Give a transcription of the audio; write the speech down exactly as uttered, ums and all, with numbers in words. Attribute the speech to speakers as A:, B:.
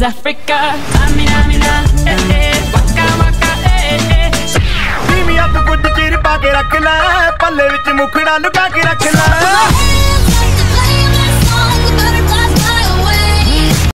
A: Africa. Amina, Amina, eh, eh, waka, waka, eh, eh.
B: नीवी अग कुछ चीर पा के रख लै, पल्ले विच मुखड़ा लुका के रख लै।